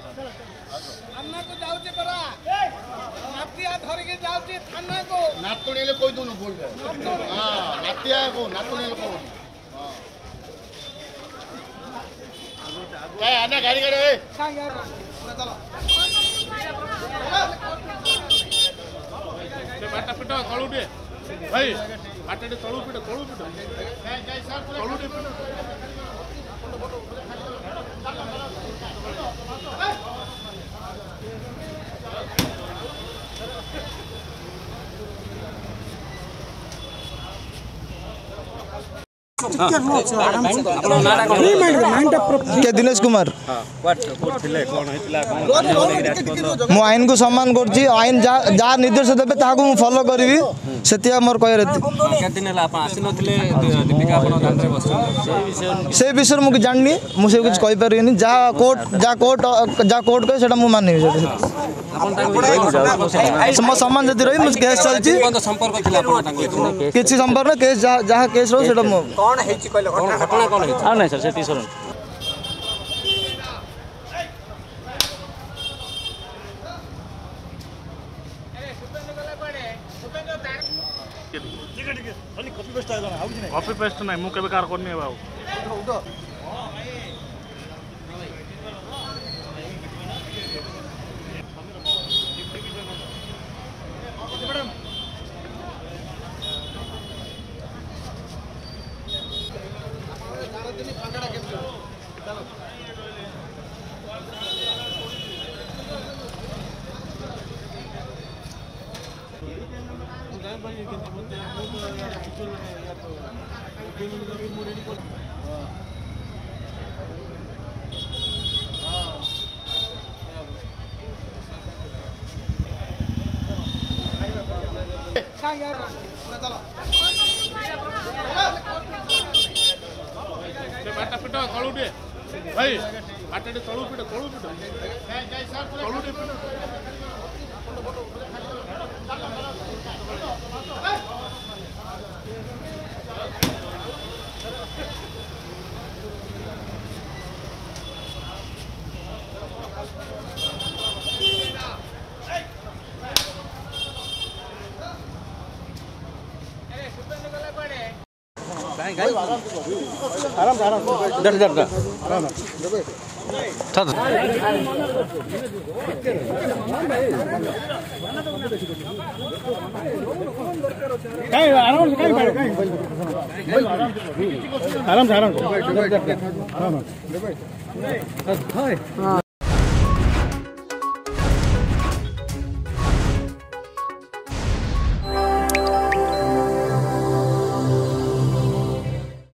थाना को जाउचे परा नातिया धर के जाउचे थाना को नातुणीले कोई दोनों बोल गए हां नातिया को नातुणीले को हां आना गाड़ी गाड़ी ए चलो से बाटा पिटा तळू दे भाई बाटा दे तळू पिटा जय सर तळू दे पिटा के दिनेश कुमार मु आईन को सम्मान करछि आईन जा निर्देश देबे ताकू मु फॉलो करबी सेतिया मोर कह रहती से विषय मु जाननी मु से कुछ कहि परिनी जा कोर्ट कहे सेटा मु मानिबी मो सम्मान जदि रही मु केस चलछि किछि संपर्क केस जहा केस रो सेटा मु कौन हेछि कहले घटना कौन हेछि आ नै सर सेति सर कॉपी पेस्ट नहीं मु केबे कार करनी बाबू बाटा पिटा तळू दे भाई बाटा दे तळू पिटा जय सर तळू दे पिटा आराम डर आराम आराम